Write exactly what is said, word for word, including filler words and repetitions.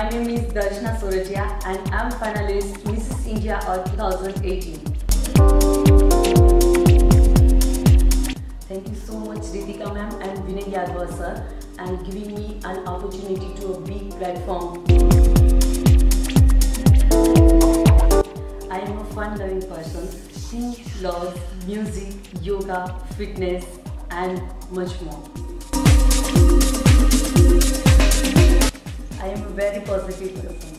My name is Darshana and I am finalist Missus India Earth twenty eighteen. Thank you so much Ritika ma'am and Vinay Yadwa sir and giving me an opportunity to a big platform. I am a fun-loving person who loves music, yoga, fitness and much more. I am a very positive person.